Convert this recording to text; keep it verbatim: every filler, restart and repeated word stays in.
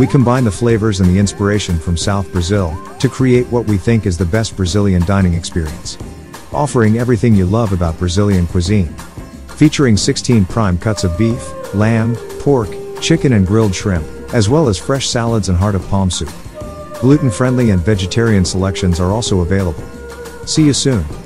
We combine the flavors and the inspiration from South Brazil to create what we think is the best Brazilian dining experience. Offering everything you love about Brazilian cuisine. Featuring sixteen prime cuts of beef, lamb, pork, chicken and grilled shrimp, as well as fresh salads and heart of palm soup. Gluten-friendly and vegetarian selections are also available. See you soon.